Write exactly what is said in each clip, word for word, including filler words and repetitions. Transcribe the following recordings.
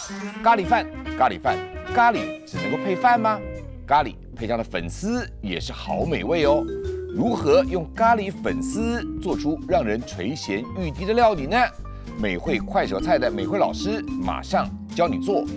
咖喱饭，咖喱饭，咖喱只能够配饭吗？咖喱配上了粉丝也是好美味哦。如何用咖喱粉丝做出让人垂涎欲滴的料理呢？美惠快手菜的美惠老师马上教你做。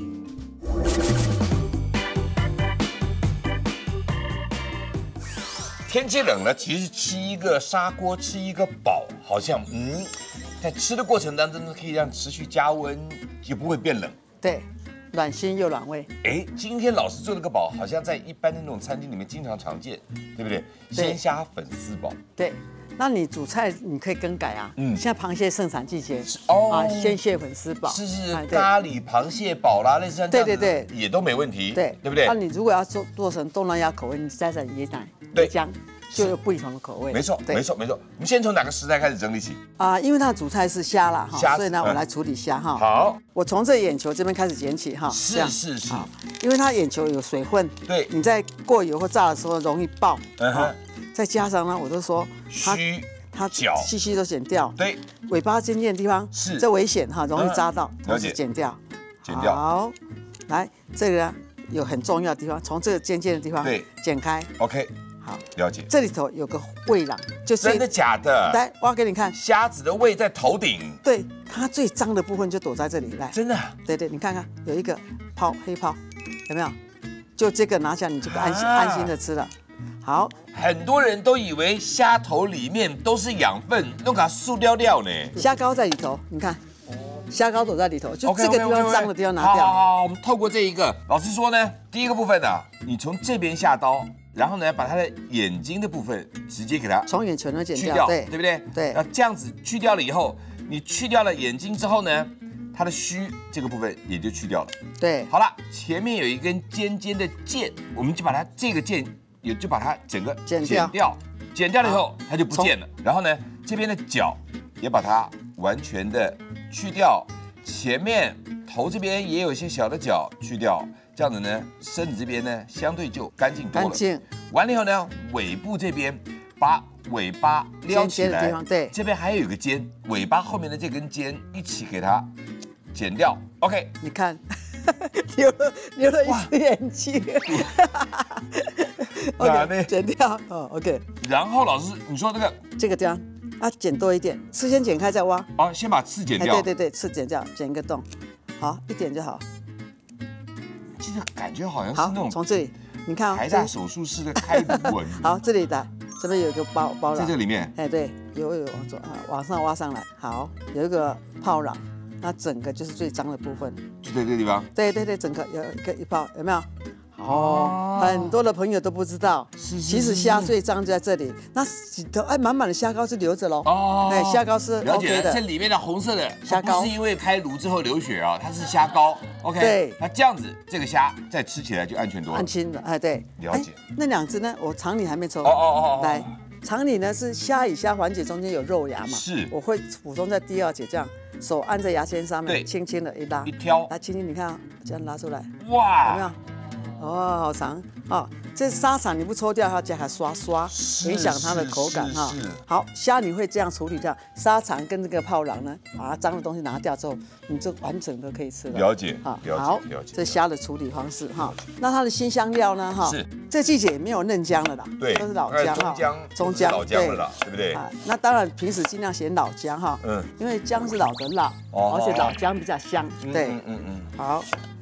天气冷了，其实吃一个砂锅，吃一个饱，好像嗯，在吃的过程当中可以让持续加温，就不会变冷。 对，暖心又暖胃。 哎，今天老师做了个煲，好像在一般的那种餐厅里面经常常见，对不对？鲜虾粉丝煲。 对，那你煮菜你可以更改啊。嗯，现在螃蟹盛产季节哦啊，鲜蟹粉丝煲。 是是咖喱螃蟹煲啦，类似像这样子，对对对，也都没问题。 对， 对不对？ 那你如果要做做成东南亚口味，你加上椰奶、椰浆。就有不同的口味， 没错，没错，没错。我们先从哪个食材开始整理起？ 啊，因为它的主菜是虾啦，哈，所以呢，我来处理虾哈。 好， 我从这眼球这边开始捡起哈。 是是是， 因为它眼球有水分， 对， 你在过油或炸的时候容易爆。 嗯哼。 再加上呢，我都说须它脚细细都剪掉， 对， 尾巴尖尖的地方是这危险哈，容易扎到，同时剪掉， 剪掉。 好，来这个有很重要的地方，从这个尖尖的地方对剪开 ，OK。好，了解。 这里头有个胃囊，就是真的假的？ 来，我要给你看， 虾子的胃在头顶。 对，它最脏的部分就躲在这里来。 真的？ 对对，你看看，有一个泡黑泡，有没有？就这个拿下，你就安心安心的吃了。好， 很多人都以为虾头里面都是养分，都给它塑料料呢。 虾膏在里头，你看，虾膏躲在里头，就这个地方脏的地方拿掉。 好好好，我们透过这一个，老师说呢，第一个部分呢，你从这边下刀。然后呢，把它的眼睛的部分直接给它从眼球那剪掉， 对对不对？ 对。 那这样子去掉了以后，你去掉了眼睛之后呢，它的须这个部分也就去掉了。 对。 好了，前面有一根尖尖的剑，我们就把它这个剑也就把它整个剪掉， 剪掉，剪掉了以后它就不见了。然后呢，这边的脚也把它完全的去掉，前面头这边也有一些小的角去掉。这样子呢，身子这边呢相对就干净多了。 干净。 完了以后呢，尾部这边把尾巴撩起来， 对， 这边还有一个尖，尾巴后面的这根尖一起给它剪掉。OK， 你看，流了流了一只眼睛。OK， 剪掉。哦 ，OK。 然后老师，你说这个这个地方啊，剪多一点，刺先剪开再挖。 哦，先把刺剪掉。 对对对，刺剪掉，剪一个洞，好，一点就好。 这个感觉好像是那种从这里，你看台大手术室的开颅纹。 好，这里的这边有一个包包囊， 在这里面。 哎，对，有有往左啊，往上挖上来。好，有一个泡囊，那整个就是最脏的部分， 就在这个地方。 对对对，整个有一个一泡，有没有？哦，很多的朋友都不知道，其实虾最脏就在这里。那里头哎，满满的虾膏是留着喽。哦，哎，虾膏是 OK 的。 这里面的红色的虾膏不是因为开颅之后流血啊，它是虾膏。OK， 对， 那这样子这个虾再吃起来就安全多了。 安心的，哎，对。 了解。 那两只呢？我肠里还没抽。 哦哦哦。 来，肠里呢是虾与虾环节中间有肉芽嘛？ 是。 我会补充在第二节这样。手按在牙签上面， 对， 轻轻的一拉， 一挑， 来，轻轻，你看，这样拉出来， 哇， 有没有？哦，好长哦，这沙肠你不抽掉，它就还刷刷，影响它的口感哈。好，虾你会这样处理掉，沙肠跟这个泡囊呢，把它脏的东西拿掉之后，你就完整的可以吃了。 了解，好， 好，了解。这虾的处理方式哈，那它的辛香料呢哈，是这季节也没有嫩姜了啦， 对， 都是老姜哈， 中姜，老姜了啦，对不对？ 啊，那当然平时尽量选老姜哈，嗯，因为姜是老的辣，而且老姜比较香，对，嗯嗯嗯，好。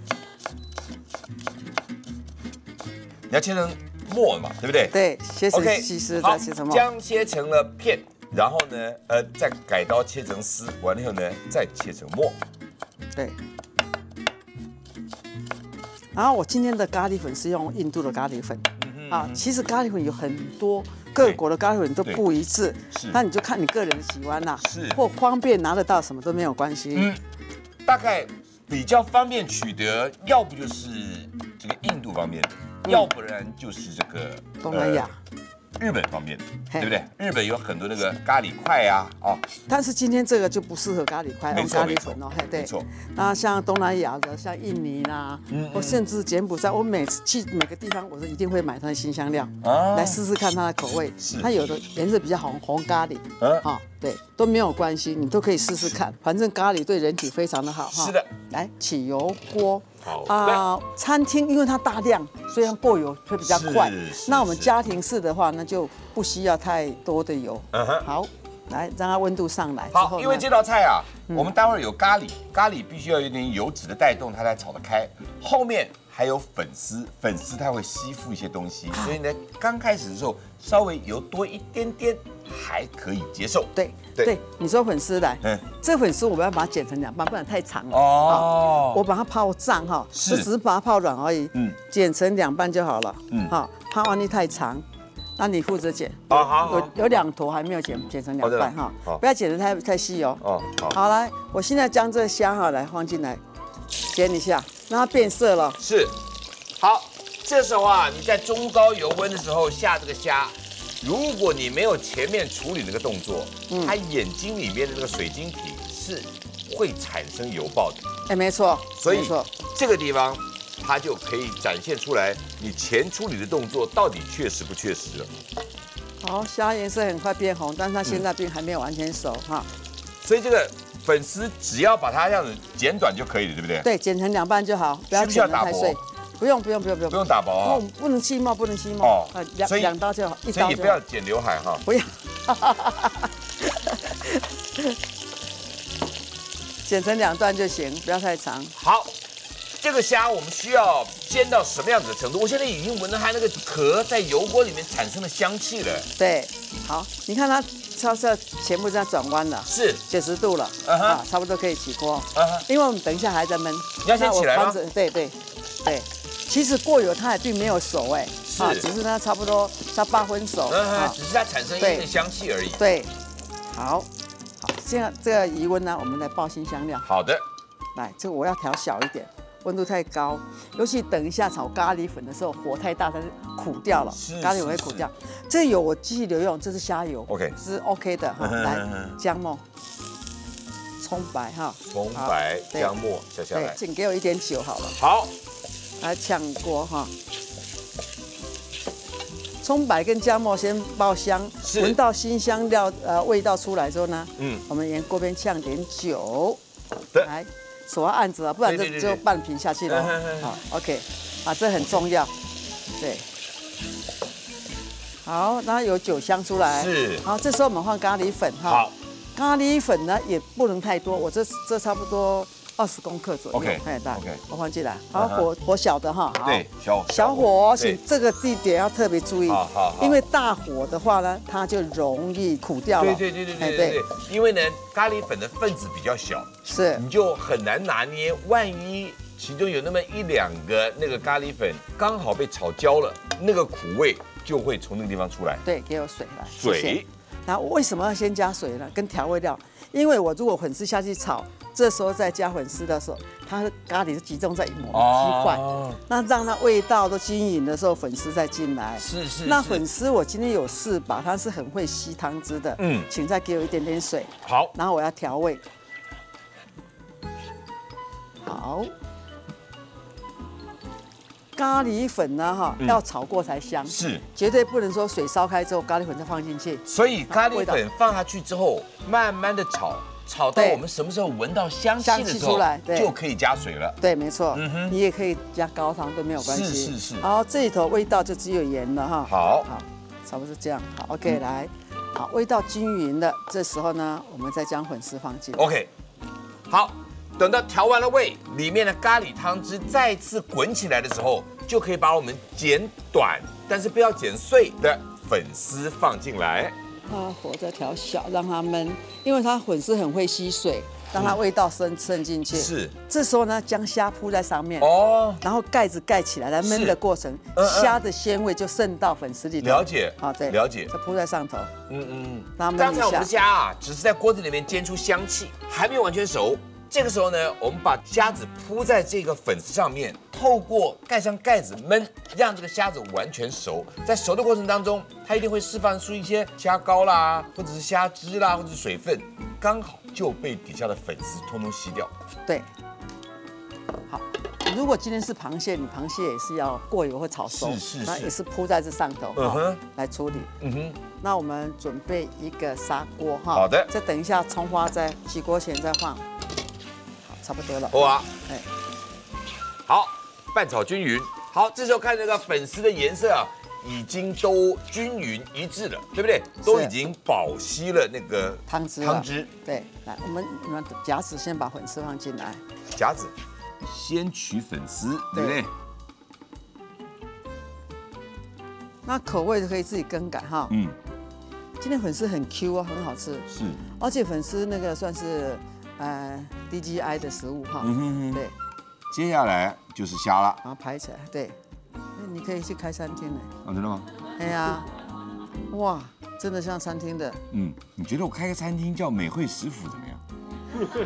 你要切成末嘛，对不对？ 对，切成细丝，再切成末。 姜切成了片，然后呢，呃，再改刀切成丝，完了以后呢，再切成末。 对。然后我今天的咖喱粉是用印度的咖喱粉，嗯、啊，其实咖喱粉有很多各国的咖喱粉都不一致，是，那你就看你个人的喜欢啦，是，或方便拿得到什么都没有关系。嗯， 大概比较方便取得，要不就是这个印度方面的。要不然就是这个东南亚， 日本方面的，对不对？日本有很多那个咖喱块呀，啊， 但是今天这个就不适合咖喱块，用咖喱粉哦，嘿，对， 没错。 那像东南亚的，像印尼啦，或甚至柬埔寨，我每次去每个地方，我都一定会买它的新香料，来试试看它的口味。它有的颜色比较红，红咖喱，啊，对，都没有关系，你都可以试试看，反正咖喱对人体非常的好哈。 是的， 来起油锅。 好啊，餐厅因为它大量，所以过油会比较快。那我们家庭式的话，那就不需要太多的油。嗯哼，好，来让它温度上来。 好，因为这道菜啊，我们待会儿有咖喱，咖喱必须要有点油脂的带动，它才炒得开。后面还有粉丝，粉丝它会吸附一些东西，所以呢，刚开始的时候稍微油多一点点还可以接受。 对对，你说粉丝来，嗯，这粉丝我们要把它剪成两半，不然太长了。 哦， 我把它泡胀哈，就只是把它泡软而已。嗯，剪成两半就好了。嗯，好，泡完力太长，那你负责剪。 好好， 有有两坨还没有剪，剪成两半哈，不要剪得太太细哦。哦，好。好，来，我现在将这虾哈来放进来，煎一下，让它变色了。 是，好，这时候啊，你在中高油温的时候下这个虾。如果你没有前面处理那个动作，嗯、它眼睛里面的那个水晶体是会产生油爆的。 哎，没错， 所以这个地方它就可以展现出来你前处理的动作到底确实不确实了。 好，虾颜色很快变红，但是它现在并还没有完全熟哈。 所以这个粉丝只要把它这样子剪短就可以了，对不对？ 对，剪成两半就好，不要剪得太碎。不用不用不用不用不用打薄啊， 不能气冒不能气冒哦，两两刀就好，一刀就好。 所以你不要剪刘海哈， 不要，剪成两段就行，不要太长。 好，这个虾我们需要煎到什么样子的程度？我现在已经闻到它那个壳在油锅里面产生的香气了。 对，好，你看它超市全部这样转弯了， 是九十度了，啊，差不多可以起锅。因为我们等一下还在焖， 你要先起来吗？ 对对对。其实过油它也并没有熟哎，啊，只是它差不多它八分熟， 啊，只是它产生一点香气而已。 对，好，好，这样这个余温呢，我们来爆新香料。 好的， 来，这个我要调小一点，温度太高，尤其等一下炒咖喱粉的时候，火太大，它就苦掉了，咖喱粉会苦掉。这油我继续留用，这是虾油 ，OK， 是 OK 的哈。来，姜末、葱白哈， 葱白、姜末下下来。 对，请给我一点酒好了。 好。 来炝锅哈，葱白跟姜末先爆香，闻到新香料呃味道出来之后呢，嗯，我们沿锅边炝点酒，来手要按着啊，不然就就半瓶下去了。好 ，OK， 啊，这很重要，对，好，然后有酒香出来， 是， 好，这时候我们放咖喱粉哈， 好， 咖喱粉呢也不能太多，我这这差不多。二十公克左右， OK， 太大 ，OK， 我放进来，好，火火小的哈， 对，小小火，请这个地点要特别注意，好，好，因为大火的话呢，它就容易苦掉了， 对对对对对对，因为呢，咖喱粉的分子比较小， 是， 你就很难拿捏，万一其中有那么一两个那个咖喱粉刚好被炒焦了，那个苦味就会从那个地方出来。 对，给我水来， 水。 那我为什么要先加水呢？跟调味料，因为我如果粉丝下去炒。这时候再加粉丝的时候，它的咖喱是集中在某一块，那让它味道都均匀的时候，粉丝再进来。 是是。 那粉丝我今天有试把，它是很会吸汤汁的。嗯。请再给我一点点水。 好。 然后我要调味。好。咖喱粉呢，哈，要炒过才香。 是。 绝对不能说水烧开之后，咖喱粉再放进去。 所以咖喱粉放下去之后，慢慢的炒。炒到我们什么时候闻到香气的时候，就可以加水了。 对，没错。嗯哼，你也可以加高汤都没有关系。 是是是。 好，这里头味道就只有盐了哈。 好， 好，差不多是这样。好 ，OK， 来，好，味道均匀了，这时候呢，我们再将粉丝放进。 OK， 好，等到调完了味，里面的咖喱汤汁再次滚起来的时候，就可以把我们剪短，但是不要剪碎的粉丝放进来。 它火再调小，让它焖，因为它粉丝很会吸水，让它味道渗渗进去。 是， 这时候呢，将虾铺在上面，哦，然后盖子盖起来，来焖的过程，虾的鲜味就渗到粉丝里头。 了解， 好，对， 了解。 再铺在上头，嗯嗯，让它焖一下。刚才我们的虾啊，只是在锅子里面煎出香气，还没有完全熟。 这个时候呢，我们把虾子铺在这个粉丝上面，透过盖上盖子焖，让这个虾子完全熟。在熟的过程当中，它一定会释放出一些虾膏啦，或者是虾汁啦，或者是水分，刚好就被底下的粉丝通通吸掉。 对，好。如果今天是螃蟹，你螃蟹也是要过油或炒熟， 是是是， 那也是铺在这上头，嗯哼，来处理。嗯哼。那我们准备一个砂锅哈。 好的。 再等一下，葱花在起锅前再放。好，差不多了。 哇。 哎。 好，拌炒均匀。好，这时候看这个粉丝的颜色啊，已经都均匀一致了，对不对？都已经饱吸了那个汤汁。 汤汁。 对，来，我们我们夹子先把粉丝放进来。 夹子。先取粉丝，对不对？ 那口味可以自己更改哈。嗯。今天粉丝很 Q 啊，很好吃。 是。 而且粉丝那个算是呃低 G I 的食物哈。嗯哼哼。对。 接下来就是虾了。 然后排起来，对。你可以去开餐厅呢。 哦，真的吗？ 哎呀，哇，真的像餐厅的。 嗯，你觉得我开个餐厅叫美惠食府怎么样？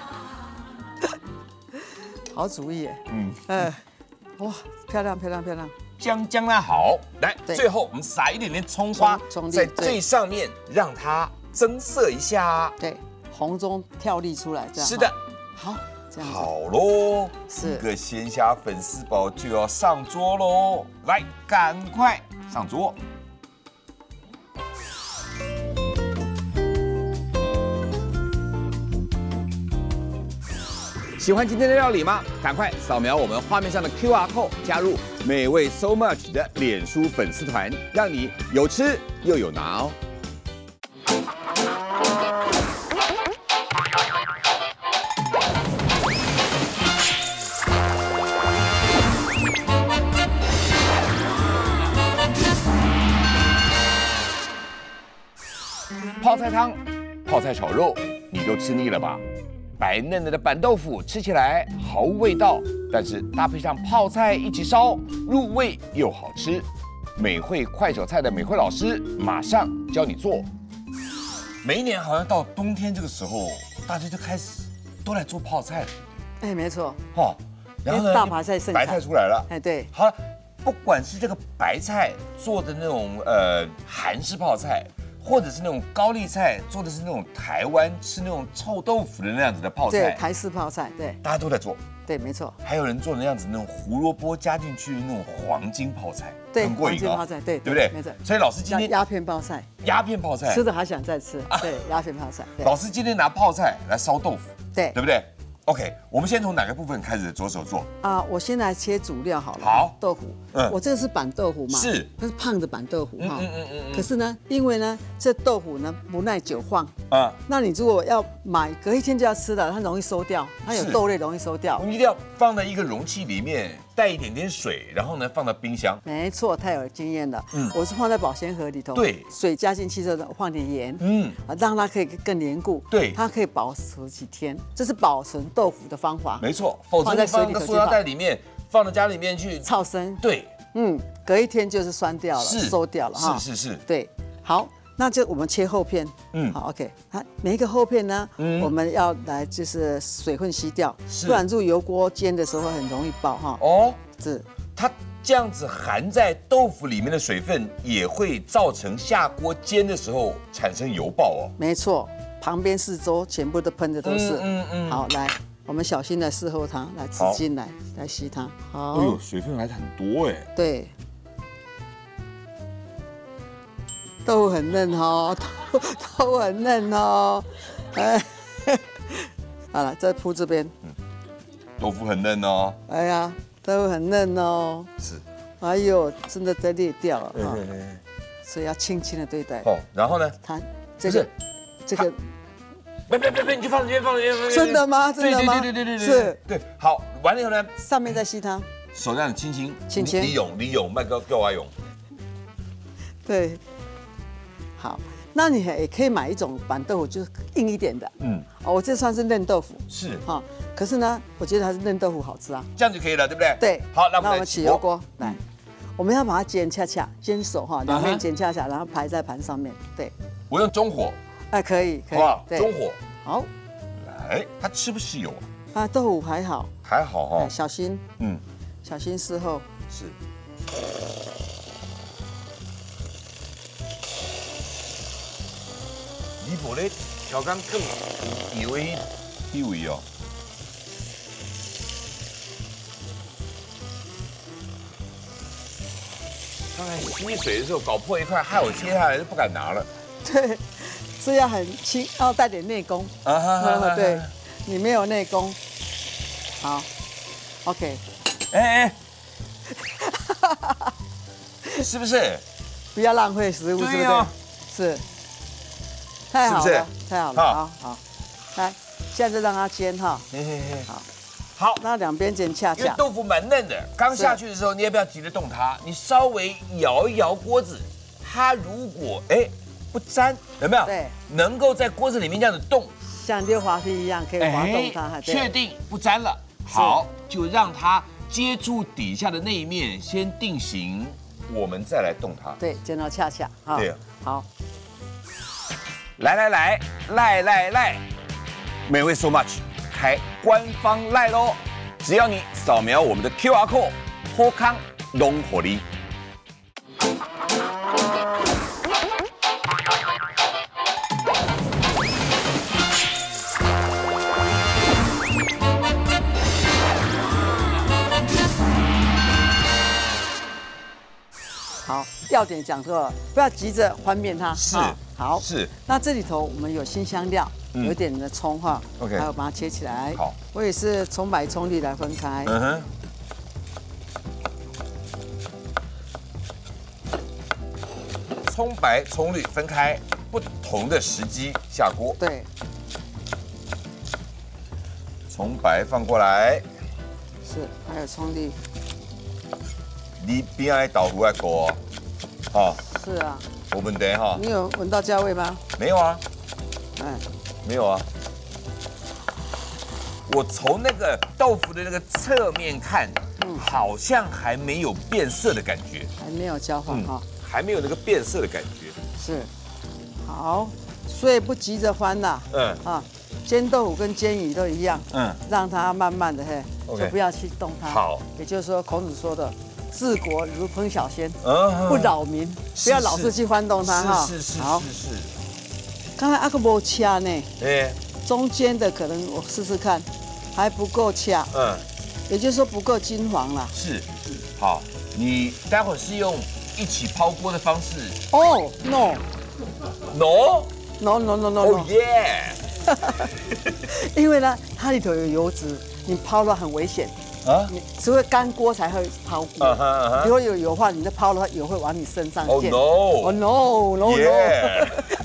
好主意，嗯，哎，哇，漂亮漂亮漂亮， 将将它好，来，最后我们撒一点点葱花在最上面，让它增色一下， 对，红中跳粒出来，这样， 是的， 好，这样好喽， 是一个鲜虾粉丝煲就要上桌喽，来，赶快上桌。喜欢今天的料理吗？赶快扫描我们画面上的 Q R code， 加入美味 So Much 的脸书粉丝团，让你有吃又有拿哦。泡菜汤、泡菜炒肉，你都吃腻了吧？白嫩嫩的板豆腐吃起来毫无味道，但是搭配上泡菜一起烧，入味又好吃。美惠快手菜的美惠老师马上教你做。每一年好像到冬天这个时候，大家就开始都来做泡菜了。 哎，没错。 哦，然后呢， 大白菜盛产， 白菜出来了。 哎，对。 好了，不管是这个白菜做的那种呃韩式泡菜，或者是那种高丽菜做的是那种台湾吃那种臭豆腐的那样子的泡菜， 对，台式泡菜，对， 大家都在做， 对，没错。 还有人做那样子那种胡萝卜加进去的那种黄金泡菜， 对， 很过瘾啊， 泡菜，对， 对不对？ 没错。 所以老师今天鸦片泡菜， 鸦片泡菜， 吃的还想再吃，对，鸦片泡菜。 老师今天拿泡菜来烧豆腐， 对， 对不对 ？OK， 我们先从哪个部分开始着手做？ 啊，我先来切主料好了。 好， 豆腐，嗯，我这个是板豆腐嘛， 是， 它是胖的板豆腐哈， 嗯嗯嗯嗯。 可是呢，因为呢，这豆腐呢不耐久放啊，那你如果要买隔一天就要吃的，它容易馊掉，它有豆类容易馊掉。 我们一定要放在一个容器里面，带一点点水，然后呢放到冰箱。 没错，太有经验了。嗯，我是放在保鲜盒里头， 对， 水加进去之后放点盐， 嗯， 啊，让它可以更黏固， 对， 它可以保持几天，这是保存豆腐的方法。 没错，否则你放个塑料袋里面，放到家里面去超生。 对， 嗯，隔一天就是酸掉了，馊掉了哈。 是是是， 对，好。那就我们切厚片，嗯，好 ，OK。它每一个厚片呢，嗯，我们要来就是水分吸掉，不然入油锅煎的时候很容易爆哈。哦，是。 它这样子含在豆腐里面的水分，也会造成下锅煎的时候产生油爆哦。 没错，旁边四周全部都喷的都是。嗯嗯。好，来，我们小心的伺候它，来吃进来，来吸它。好。 哎呦，水分还很多哎。 对。豆腐很嫩哦，豆豆腐很嫩哦，哎，好了，再铺这边。嗯， 豆腐很嫩哦。 哎呀，豆腐很嫩哦。 是。 哎呦，真的在裂掉了哈。 对对对。 所以要轻轻的对待。 哦，然后呢？ 它这个这个， 别别别别，你就放这边，放这边。 真的吗？真的吗？ 对对对对对。 是。 对，好，完了以后呢？ 上面再吸它。 手这样轻轻。 轻轻。 李勇，李勇，麦克给我勇。 对。好，那你也可以买一种板豆腐，就是硬一点的。嗯，哦，我这算是嫩豆腐。 是哈，可是呢，我觉得还是嫩豆腐好吃啊。 这样就可以了，对不对？ 对。 好，那我们起油锅来，我们要把它煎恰恰，煎熟哈，两面煎恰恰，然后排在盘上面。对。 我用中火。 哎，可以，可以。 好，中火。 好。 来。 哎，它吃不吸油啊？ 啊，豆腐还好， 还好哈、 哎小心， 嗯， 小心事后。 是。你无咧调羹更油的地位哦。刚才吸水的时候搞破一块，害我切下来就不敢拿了。 对，是要很轻，要带点内功。 啊哈哈哈对，你没有内功。好 ，OK。 哎哎，是不是？ 不要浪费食物，是不是？ 对哦是。太好是不了，太好了，好好。来，现在就让它煎哈。 嘿嘿嘿， 好， 好。 那两边煎恰恰。 因为豆腐蛮嫩的，刚下去的时候你也不要急着动它，你稍微摇一摇锅子，它如果哎不粘，有没有？ 对， 能够在锅子里面这样子动， 像溜滑梯一样可以滑动它。 哎确定不粘了，好，就让它接触底下的那一面先定型，我们再来动它。 对，煎到恰恰。 对， 好。 来来来，赖赖赖，美味 so much， 开官方赖喽！只要你扫描我们的 Q R code， 好康拢火力。 好，要点讲错了，不要急着翻面它。 是。 好， 是。 那这里头我们有辛香料， 嗯有一点的葱哈 OK 还有把它切起来。 好， 我也是葱白、葱绿来分开。 嗯哼。葱白、葱绿分开，不同的时机下锅。 对， 葱白放过来， 是，还有葱绿。 你边爱豆腐爱锅哦， 是啊， 没问题哈。 你有闻到价位吗？ 没有啊， 哎， 没有啊。我从那个豆腐的那个侧面看，好像还没有变色的感觉， 还没有焦黄哈。 还没有那个变色的感觉。 是，好，所以不急着翻啦。 嗯啊，煎豆腐跟煎鱼都一样， 嗯， 让它慢慢的嘿， OK 就不要去动它。 好， 也就是说孔子说的“治国如烹小鲜”， 嗯不扰民，不要老是去翻动它哈。 是是是好， 是是。 刚才阿克波掐呢， 哎， 中间的可能我试试看，还不够掐， 嗯， 也就是说不够金黄啦。 是，好，你待会儿是用一起抛锅的方式。 哦，no No， no no no no 哦 no， 耶！ 因为呢它里头有油脂，你抛了很危险。 啊， 你只会干锅才会抛锅。 啊哈啊哈如果有油的话，你再抛的话，油会往你身上溅。 Oh no！ Oh no no Yeah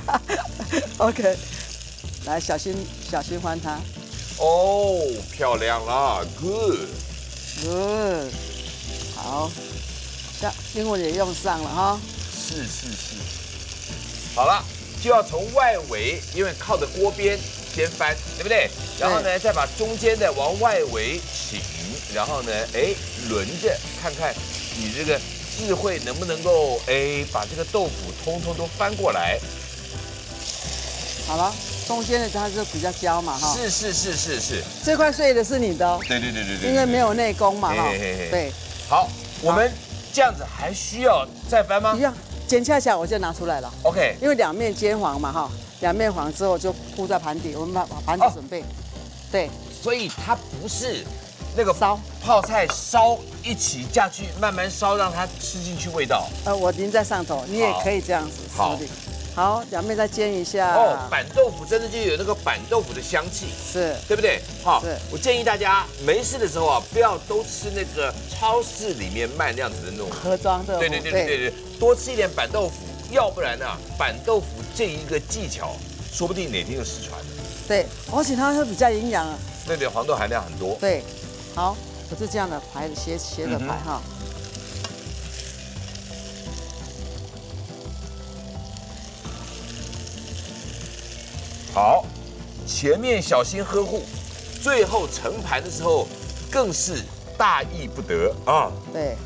no！ OK， 来小心小心翻它。 哦，漂亮啦 ，Good。 Good， 好，像英文也用上了哈。 是是是。好了，就要从外围，因为靠着锅边先翻，对不对？然后呢，再把中间的往外围倾，然后呢，哎，轮着看看你这个智慧能不能够哎把这个豆腐通通都翻过来。 好了，中间的它就比较焦嘛哈。 是是是是是。 这块碎的是你的哦。 对对对对对。 因为没有内功嘛哈。 嘿嘿嘿对。 好，我们这样子还需要再翻吗？ 一样，煎恰恰我就拿出来了。 OK。 因为两面煎黄嘛哈，两面黄之后就铺在盘底，我们把把盘底准备。对。 所以它不是那个烧泡菜烧一起下去，慢慢烧，让它吃进去味道。 呃，我淋在上头，你也可以这样子好处理。好，两面再煎一下。 哦，板豆腐真的就有那个板豆腐的香气， 是， 对不对？好是， 我建议大家没事的时候啊，不要都吃那个超市里面卖那样子的那种盒装豆腐。 对对对对对对，多吃一点板豆腐，要不然啊，板豆腐这一个技巧，说不定哪天就失传了。 对，而且它会比较营养啊。 对对，黄豆含量很多。 对，好，我是这样的排的斜斜的排哈。 好，前面小心呵护，最后盛盘的时候更是大意不得啊。 对。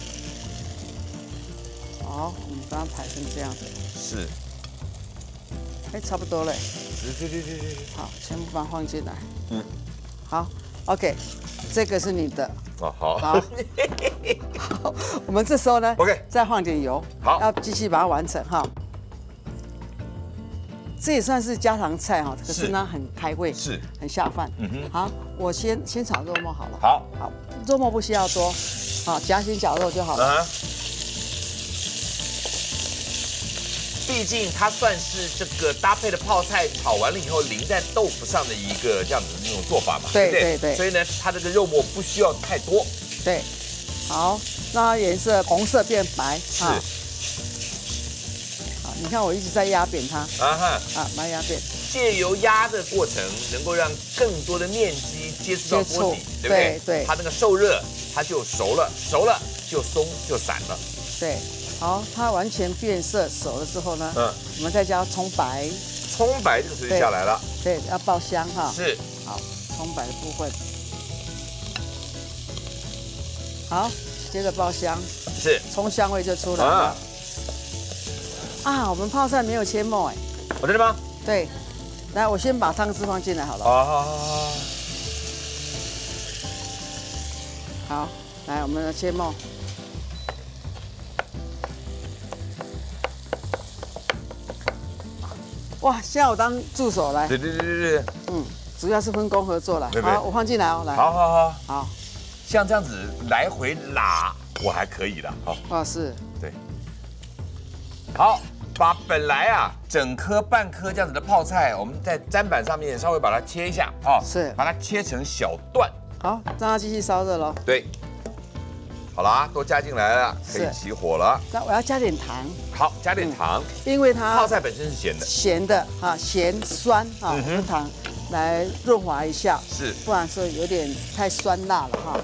好，我们把它排成这样子。 是。 哎，差不多了。 对对对对对。 好，全部把它放进来。 嗯， 好 ，OK， 这个是你的。 哦，好。 好，好，我们这时候呢 ，OK， 再放点油。 好， 要继续把它完成哈。这也算是家常菜哈，可是呢很开胃， 是很下饭。嗯哼。好，我先先炒肉末好了。 好， 好，肉末不需要多，好，夹心绞肉就好了。 啊。毕竟它算是这个搭配的泡菜，炒完了以后淋在豆腐上的一个这样子的那种做法嘛。 对对对对。 所以呢，它这个肉末不需要太多。 对。好，让它颜色红色变白。 是。 好，你看我一直在压扁它。啊哈。 啊，把它压扁。 借由压的过程，能够让更多的面积接触到锅底，对不对？ 对。 它那个受热，它就熟了，熟了就松就散了。 对。好，它完全变色熟了之后呢，嗯，我们再加葱白。 葱白这个时间下来了。 对，要爆香哈。 是。 好，葱白的部分。好，接着爆香。 是。 葱香味就出来了。啊，我们泡菜没有切末哎。 我真的吗？ 对。来，我先把汤汁放进来好了。 好好好好。 好，来，我们的切末。哇，现在我当助手来。 对对对对对。 嗯，主要是分工合作了。好，我放进来哦，来。 好好好。 好。 像这样子来回拉，我还可以的。好。 哦，是。 对。好，把本来啊整颗半颗这样子的泡菜，我们在砧板上面稍微把它切一下啊。 是。 把它切成小段。 好，让它继续烧热喽。 对。好啦，都加进来了，可以起火了。 那我要加点糖。 好，加点糖， 因为它泡菜本身是咸的， 咸的哈，咸酸哈，用糖来润滑一下， 是， 不然说有点太酸辣了哈。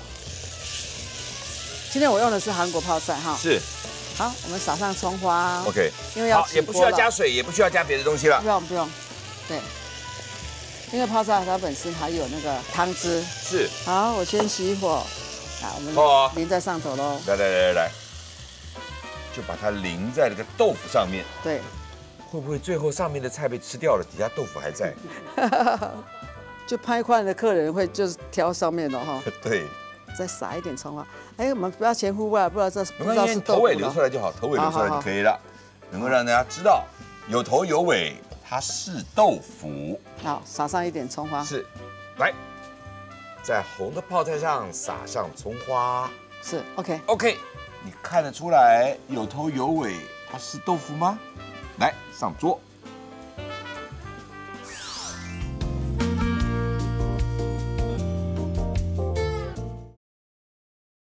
今天我用的是韩国泡菜哈， 是。 好，我们撒上葱花 ，OK， 因为要也不需要加水，也不需要加别的东西了， 不用不用，对，因为泡菜它本身还有那个汤汁， 是。好， 我先熄火。啊，我们淋在上头喽！ 来来来来来，就把它淋在这个豆腐上面。 对， 会不会最后上面的菜被吃掉了，底下豆腐还在？ 就拍快的客人会就是挑上面的哈。 对， 再撒一点葱花。哎，我们不要前呼外，不知道这不知道是头尾留出来就好，头尾留出来就可以了，能够让大家知道有头有尾，它是豆腐。 好，撒上一点葱花。 是，来。在红的泡菜上撒上葱花， 是 OK OK， 你看得出来有头有尾，它是豆腐吗？来上桌。